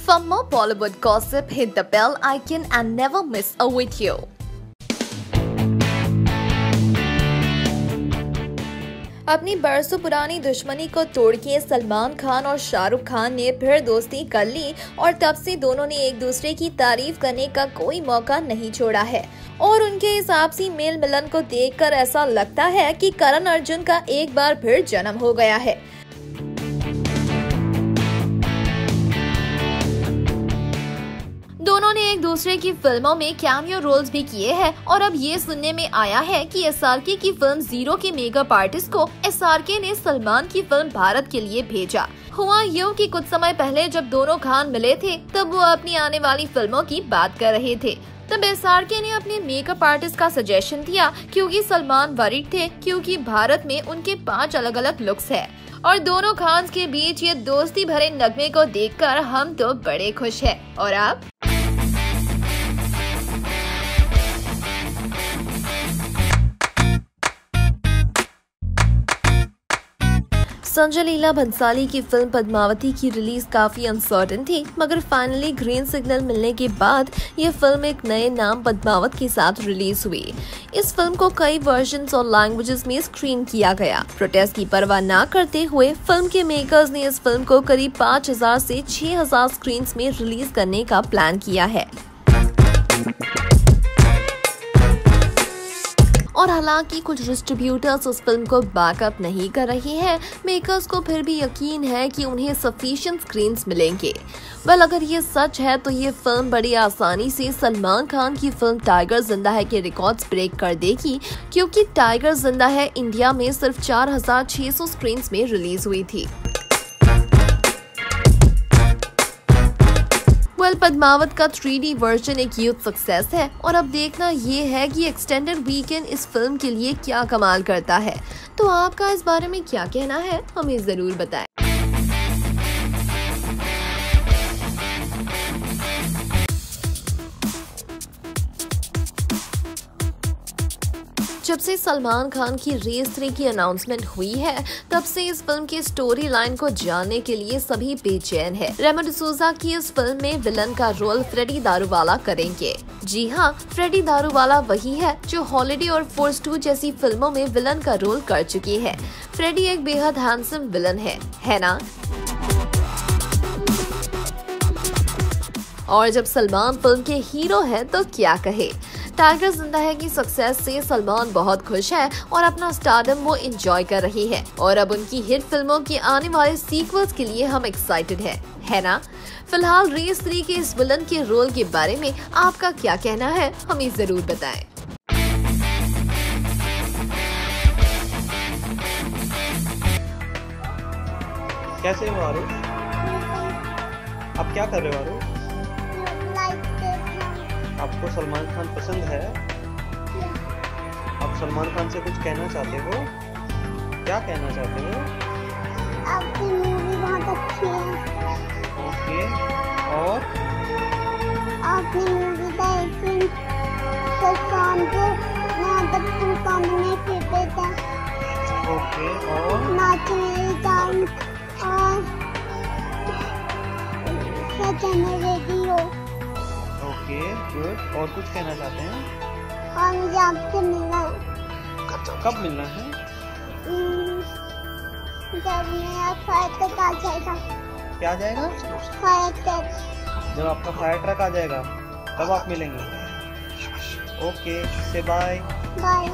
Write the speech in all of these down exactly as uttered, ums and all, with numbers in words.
For more Bollywood gossip, hit the bell icon and never miss a video. अपनी बरसों पुरानी दुश्मनी को तोड़ के सलमान खान और शाहरुख खान ने फिर दोस्ती कर ली और तब से दोनों ने एक दूसरे की तारीफ करने का कोई मौका नहीं छोड़ा है। और उनके इस आपसी मेल मिलन को देखकर ऐसा लगता है कि करण अर्जुन का एक बार फिर जन्म हो गया है। दोनों ने एक दूसरे की फिल्मों में कैमियो रोल्स भी किए हैं और अब ये सुनने में आया है कि एस आर के की फिल्म जीरो के मेकअप आर्टिस्ट को एस आर के ने सलमान की फिल्म भारत के लिए भेजा। हुआ यूं कि कुछ समय पहले जब दोनों खान मिले थे तब वो अपनी आने वाली फिल्मों की बात कर रहे थे। तब एस आर के ने अपने मेकअप आर्टिस्ट का सजेशन दिया क्योंकि सलमान वरीड थे क्योंकि भारत में उनके पाँच अलग अलग लुक्स है। और दोनों खान्स के बीच ये दोस्ती भरे नगमे को देखकर हम तो बड़े खुश हैं। और आप? संजय लीला भंसाली की फिल्म पद्मावती की रिलीज काफी अनसर्टेन थी, मगर फाइनली ग्रीन सिग्नल मिलने के बाद ये फिल्म एक नए नाम पद्मावत के साथ रिलीज हुई। इस फिल्म को कई वर्जन्स और लैंग्वेजेस में स्क्रीन किया गया। प्रोटेस्ट की परवाह न करते हुए फिल्म के मेकर्स ने इस फिल्म को करीब पाँच हज़ार से छह हज़ार स्क्रीन में रिलीज करने का प्लान किया है। और हालांकि कुछ डिस्ट्रीब्यूटर्स उस फिल्म को बैकअप नहीं कर रहे हैं, मेकर्स को फिर भी यकीन है कि उन्हें सफिशिएंट स्क्रीन्स मिलेंगे। वेल, अगर ये सच है तो ये फिल्म बड़ी आसानी से सलमान खान की फिल्म टाइगर जिंदा है के रिकॉर्ड्स ब्रेक कर देगी, क्योंकि टाइगर जिंदा है इंडिया में सिर्फ चार हज़ार छह सौ स्क्रीन्स में रिलीज हुई थी। वेल, पद्मावत का थ्री डी वर्जन एक ह्यूज सक्सेस है और अब देखना ये है कि एक्सटेंडेड वीकेंड इस फिल्म के लिए क्या कमाल करता है। तो आपका इस बारे में क्या कहना है, हमें जरूर बताएं। जब से सलमान खान की रेस थ्री की अनाउंसमेंट हुई है तब से इस फिल्म की स्टोरी लाइन को जानने के लिए सभी बेचैन है। रेमो डिसूजा की इस फिल्म में विलन का रोल फ्रेडी दारूवाला करेंगे। जी हाँ, फ्रेडी दारूवाला वही है जो हॉलिडे और फोर्स टू जैसी फिल्मों में विलन का रोल कर चुकी है। फ्रेडी एक बेहद हैंडसम विलन है, है ना? और जब सलमान फिल्म के हीरो हैं तो क्या कहे। टाइगर जिंदा है की सक्सेस से सलमान बहुत खुश है और अपना स्टारडम वो एंजॉय कर रही है। और अब उनकी हिट फिल्मों की आने वाले सीक्वल्स के लिए हम एक्साइटेड हैं, है ना? फिलहाल रेस थ्री के इस विलन के रोल के बारे में आपका क्या कहना है, हमें जरूर बताएं। कैसे हो आरुष? आप क्या कर रहे हो आरुष? आपको सलमान खान पसंद है? आप सलमान खान से कुछ कहना चाहते हो? क्या कहना चाहते हो? आपकी मूवी बहुत अच्छी है। ओके, और आपकी मूवी का एक दिन तो शाम को यहाँ तक तुम सामने फिरते थे। ओके, और नाच मेरी जान और सच में रेडी हो। Okay, good. और कुछ कहना चाहते हैं? और मुझे आपसे मिलना है। कब मिलना है? जब मेरा फायर ट्रक आ जाएगा। क्या आ जाएगा? Fire truck. जब आपका फायर ट्रक आ जाएगा तब आप मिलेंगे। ओके, से बाय बाय।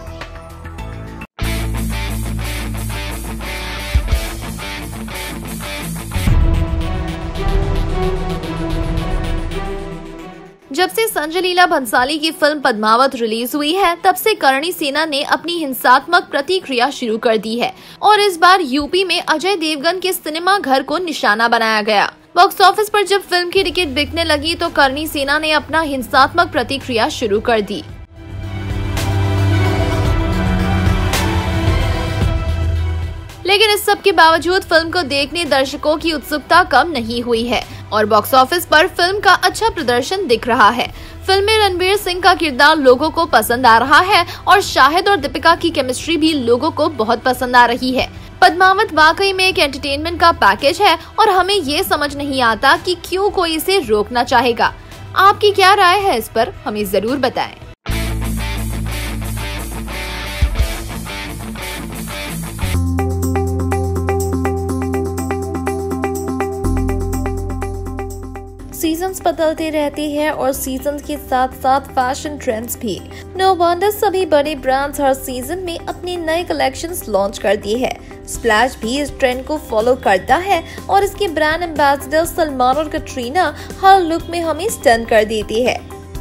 जब से संजय लीला भंसाली की फिल्म पद्मावत रिलीज हुई है तब से करणी सेना ने अपनी हिंसात्मक प्रतिक्रिया शुरू कर दी है और इस बार यूपी में अजय देवगन के सिनेमा घर को निशाना बनाया गया। बॉक्स ऑफिस पर जब फिल्म की टिकट बिकने लगी तो करणी सेना ने अपना हिंसात्मक प्रतिक्रिया शुरू कर दी। लेकिन इस सब के बावजूद फिल्म को देखने दर्शकों की उत्सुकता कम नहीं हुई है और बॉक्स ऑफिस पर फिल्म का अच्छा प्रदर्शन दिख रहा है। फिल्म में रणवीर सिंह का किरदार लोगों को पसंद आ रहा है और शाहिद और दीपिका की केमिस्ट्री भी लोगों को बहुत पसंद आ रही है। पद्मावत वाकई में एक एंटरटेनमेंट का पैकेज है और हमें ये समझ नहीं आता कि क्यों कोई इसे रोकना चाहेगा। आपकी क्या राय है इस पर, हमें जरूर बताएं। सीजन्स बदलते रहते हैं और सीजन्स के साथ साथ फैशन ट्रेंड्स भी। नो वंडर सभी बड़े ब्रांड्स हर सीजन में अपने नए कलेक्शंस लॉन्च करती है। स्प्लैश भी इस ट्रेंड को फॉलो करता है और इसके ब्रांड एम्बेसडर सलमान और कटरीना हर लुक में हमें स्टन कर देती है।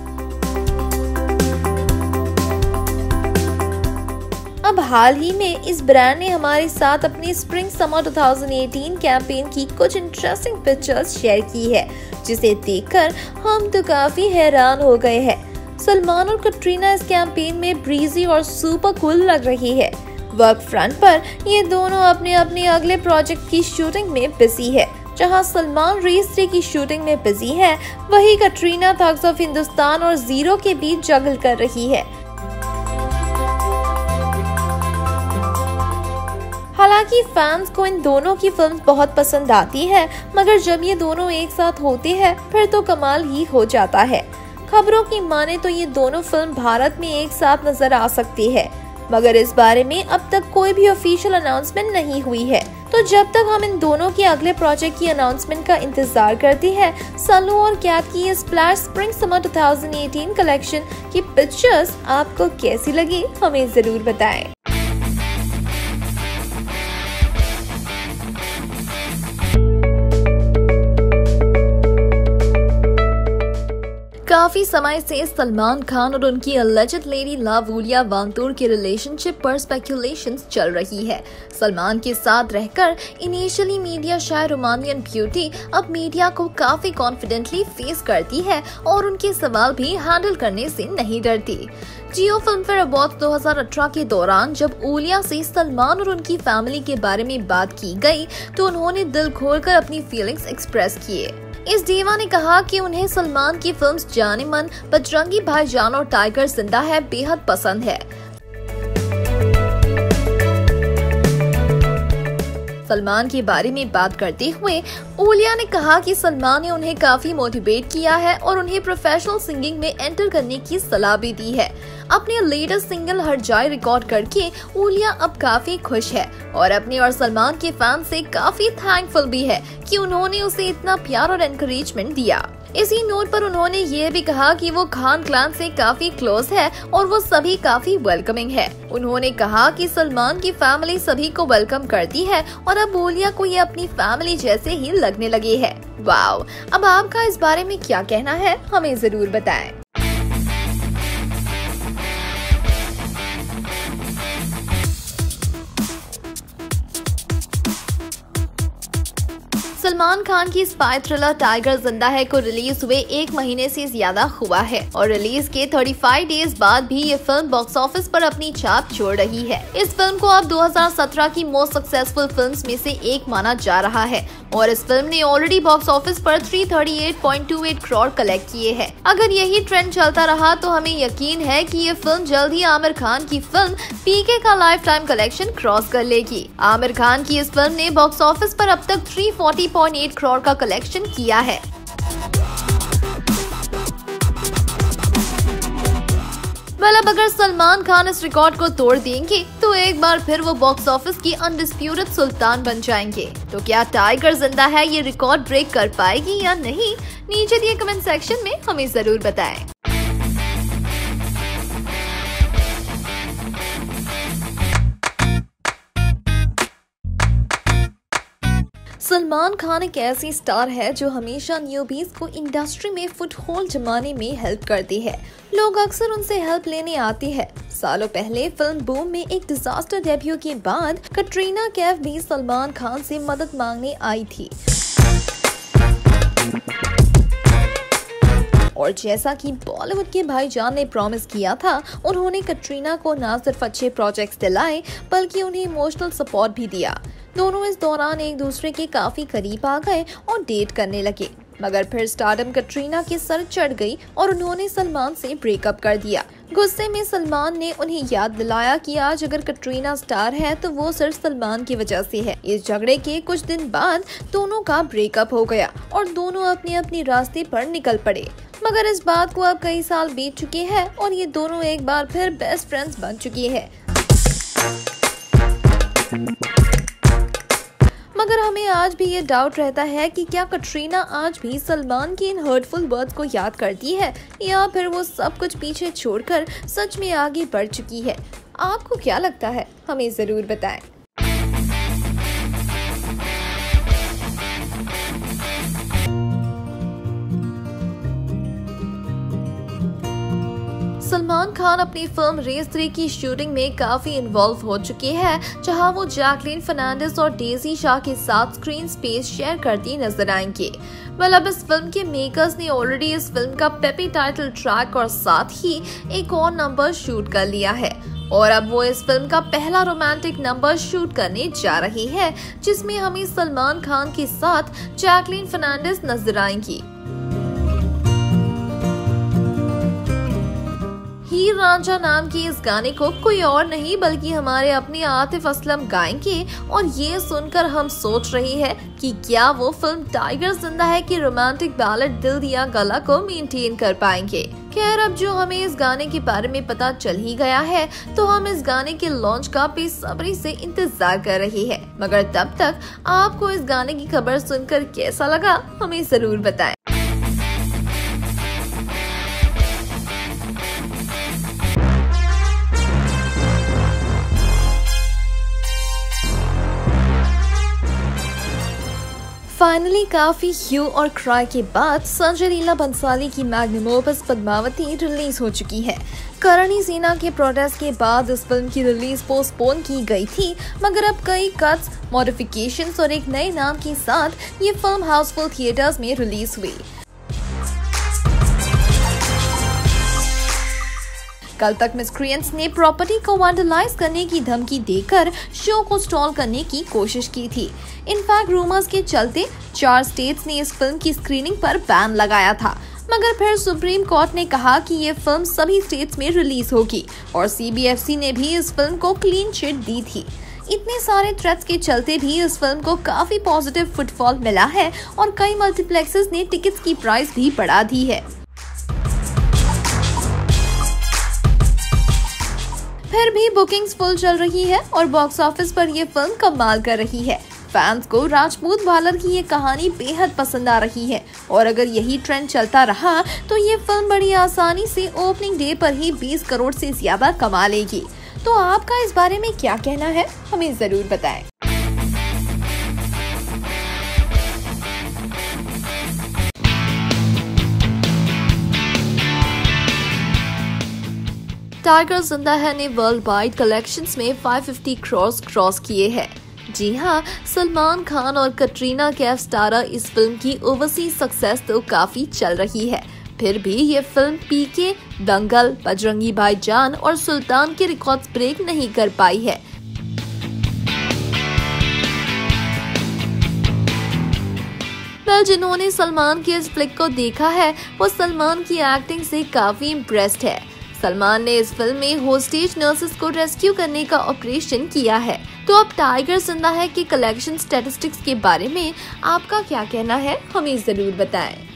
अब हाल ही में इस ब्रांड ने हमारे साथ अपनी स्प्रिंग समर दो हज़ार अठारह कैंपेन की कुछ इंटरेस्टिंग पिक्चर्स शेयर की है, जिसे देखकर हम तो काफी हैरान हो गए हैं। सलमान और कटरीना इस कैंपेन में ब्रीजी और सुपर कूल लग रही है। वर्क फ्रंट पर ये दोनों अपने अपने अगले प्रोजेक्ट की शूटिंग में बिजी है। जहां सलमान रेस थ्री की शूटिंग में बिजी है, वहीं कटरीना थग्स ऑफ हिंदुस्तान और जीरो के बीच जगल कर रही है। हालांकि फैंस को इन दोनों की फिल्म बहुत पसंद आती है, मगर जब ये दोनों एक साथ होते हैं फिर तो कमाल ही हो जाता है। खबरों की माने तो ये दोनों फिल्म भारत में एक साथ नजर आ सकती है, मगर इस बारे में अब तक कोई भी ऑफिशियल अनाउंसमेंट नहीं हुई है। तो जब तक हम इन दोनों के अगले प्रोजेक्ट की अनाउंसमेंट का इंतजार करते हैं, सल्लू और कैट की ये स्प्लैश स्प्रिंग समर दो हज़ार अठारह कलेक्शन की पिक्चर्स आपको कैसी लगी, हमें जरूर बताएं। काफी समय से सलमान खान और उनकी अलेज्ड लेडी लावूलिया वांगतूर के रिलेशनशिप पर स्पेकुलेशंस चल रही है। सलमान के साथ रहकर initially media shy Romanian beauty अब मीडिया को काफी कॉन्फिडेंटली फेस करती है और उनके सवाल भी हैंडल करने से नहीं डरती। जियो फिल्म फेयर अवार्ड दो हज़ार अठारह के दौरान जब ओलिया से सलमान और उनकी फैमिली के बारे में बात की गई, तो उन्होंने दिल खोलकर अपनी फीलिंग्स एक्सप्रेस किए। इस दीवा ने कहा कि उन्हें सलमान की फिल्म्स जाने मन, बजरंगी भाईजान और टाइगर जिंदा है बेहद पसंद है। सलमान के बारे में बात करते हुए ओलिया ने कहा कि सलमान ने उन्हें काफी मोटिवेट किया है और उन्हें प्रोफेशनल सिंगिंग में एंटर करने की सलाह भी दी है। अपने लेटेस्ट सिंगल हर जाए रिकॉर्ड करके ओलिया अब काफी खुश है और अपने और सलमान के फैन से काफी थैंकफुल भी है कि उन्होंने उसे इतना प्यार और एनकरेजमेंट दिया। इसी नोट पर उन्होंने ये भी कहा कि वो खान क्लैन से काफी क्लोज है और वो सभी काफी वेलकमिंग है। उन्होंने कहा कि सलमान की फैमिली सभी को वेलकम करती है और अब ओलिया को ये अपनी फैमिली जैसे ही लगने लगे है। वाव! अब आपका इस बारे में क्या कहना है, हमें जरूर बताएं। सलमान खान की स्पाई थ्रिलर टाइगर जिंदा है को रिलीज हुए एक महीने से ज्यादा हुआ है और रिलीज के पैंतीस डेज बाद भी ये फिल्म बॉक्स ऑफिस पर अपनी छाप छोड़ रही है। इस फिल्म को अब दो हज़ार सत्रह की मोस्ट सक्सेसफुल फिल्म्स में से एक माना जा रहा है और इस फिल्म ने ऑलरेडी बॉक्स ऑफिस पर तीन सौ अड़तीस पॉइंट दो आठ करोड़ कलेक्ट किए हैं। अगर यही ट्रेंड चलता रहा तो हमें यकीन है कि ये फिल्म जल्द ही आमिर खान की फिल्म पीके का लाइफ टाइम कलेक्शन क्रॉस कर लेगी। आमिर खान की इस फिल्म ने बॉक्स ऑफिस पर अब तक तीन सौ चालीस पॉइंट आठ करोड़ का कलेक्शन किया है। वेल, अब अगर सलमान खान इस रिकॉर्ड को तोड़ देंगे तो एक बार फिर वो बॉक्स ऑफिस की अनडिस्प्यूटेड सुल्तान बन जाएंगे। तो क्या टाइगर जिंदा है ये रिकॉर्ड ब्रेक कर पाएगी या नहीं, नीचे दिए कमेंट सेक्शन में हमें जरूर बताएं। सलमान खान एक ऐसी स्टार है जो हमेशा न्यूबीज को इंडस्ट्री में फुटहोल्ड जमाने में हेल्प करती है। लोग अक्सर उनसे हेल्प लेने आते हैं। सालों पहले फिल्म बूम में एक डिजास्टर डेब्यू के बाद कटरीना कैफ भी सलमान खान से मदद मांगने आई थी और जैसा कि बॉलीवुड के भाईजान ने प्रॉमिस किया था, उन्होंने कटरीना को न सिर्फ अच्छे प्रोजेक्ट्स दिलाए बल्कि उन्हें इमोशनल सपोर्ट भी दिया। दोनों इस दौरान एक दूसरे के काफी करीब आ गए और डेट करने लगे। मगर फिर स्टारडम कटरीना के सर चढ़ गई और उन्होंने सलमान से ब्रेकअप कर दिया। गुस्से में सलमान ने उन्हें याद दिलाया कि आज अगर कटरीना स्टार है तो वो सिर्फ सलमान की वजह से है। इस झगड़े के कुछ दिन बाद दोनों का ब्रेकअप हो गया और दोनों अपने अपने रास्ते पर निकल पड़े। मगर इस बात को अब कई साल बीत चुके हैं और ये दोनों एक बार फिर बेस्ट फ्रेंड्स बन चुकी है। मगर हमें आज भी ये डाउट रहता है कि क्या कटरीना आज भी सलमान की इन हर्टफुल वर्ड्स को याद करती है या फिर वो सब कुछ पीछे छोड़कर सच में आगे बढ़ चुकी है। आपको क्या लगता है, हमें जरूर बताएं। सलमान खान अपनी फिल्म रेस थ्री की शूटिंग में काफी इन्वॉल्व हो चुके हैं, जहां वो जैकलीन फर्नांडिस और डेजी शाह के साथ स्क्रीन स्पेस शेयर करती नजर आएंगे। वेल, अब इस फिल्म के मेकर्स ने ऑलरेडी इस फिल्म का पेपी टाइटल ट्रैक और साथ ही एक और नंबर शूट कर लिया है और अब वो इस फिल्म का पहला रोमांटिक नंबर शूट करने जा रही है, जिसमें हमें सलमान खान के साथ जैकलीन फर्नांडिस नजर आएंगी। हीर रांझा नाम के इस गाने को कोई और नहीं बल्कि हमारे अपने आतिफ असलम गाएंगे और ये सुनकर हम सोच रहे हैं कि क्या वो फिल्म टाइगर जिंदा है की रोमांटिक बैलेड दिल दिया गला को मेंटेन कर पाएंगे। खैर, अब जो हमें इस गाने के बारे में पता चल ही गया है तो हम इस गाने के लॉन्च का बेसब्री से इंतजार कर रहे हैं। मगर तब तक आपको इस गाने की खबर सुनकर कैसा लगा, हमें जरूर बताएं। फाइनली काफी ह्यू और क्राई के बाद संजय लीला बंसाली की मैग्नम ओपस पद्मावती रिलीज हो चुकी है। करणी सेना के प्रोटेस्ट के बाद इस फिल्म की रिलीज पोस्टपोन की गई थी, मगर अब कई कट्स, मॉडिफिकेशंस और एक नए नाम के साथ ये फिल्म हाउसफुल थिएटर्स में रिलीज हुई। कल तक मिसक्रिएंट्स ने प्रॉपर्टी को वैंडलाइज करने की धमकी देकर शो को स्टॉल करने की कोशिश की थी। इनफैक्ट रूमर्स के चलते चार स्टेट्स ने इस फिल्म की स्क्रीनिंग पर बैन लगाया था, मगर फिर सुप्रीम कोर्ट ने कहा कि ये फिल्म सभी स्टेट्स में रिलीज होगी और सी बी एफ सी ने भी इस फिल्म को क्लीन चिट दी थी। इतने सारे थ्रेट्स के चलते भी इस फिल्म को काफी पॉजिटिव फुटफॉल मिला है और कई मल्टीप्लेक्सेस ने टिकट्स की प्राइस भी बढ़ा दी है। फिर भी बुकिंग्स फुल चल रही है और बॉक्स ऑफिस पर ये फिल्म कमाल कर रही है। फैंस को राजपूत वालर की ये कहानी बेहद पसंद आ रही है और अगर यही ट्रेंड चलता रहा तो ये फिल्म बड़ी आसानी से ओपनिंग डे पर ही बीस करोड़ से ज्यादा कमा लेगी। तो आपका इस बारे में क्या कहना है, हमें जरूर बताएं। टाइगर जिंदा है ने वर्ल्ड वाइड कलेक्शंस में पाँच सौ पचास करोड़ क्रॉस किए हैं। जी हाँ, सलमान खान और कटरीना कैफ स्टारा इस फिल्म की ओवरसीज सक्सेस तो काफी चल रही है, फिर भी ये फिल्म पीके, दंगल, बजरंगी भाईजान और सुल्तान के रिकॉर्ड्स ब्रेक नहीं कर पाई है। वेल, जिन्होंने सलमान की इस फ्लिक को देखा है वो सलमान की एक्टिंग से काफी इम्प्रेस्ड है। सलमान ने इस फिल्म में होस्टेज नर्सेस को रेस्क्यू करने का ऑपरेशन किया है। तो अब टाइगर जिंदा है के कलेक्शन स्टैटिस्टिक्स के बारे में आपका क्या कहना है, हमें जरूर बताएं।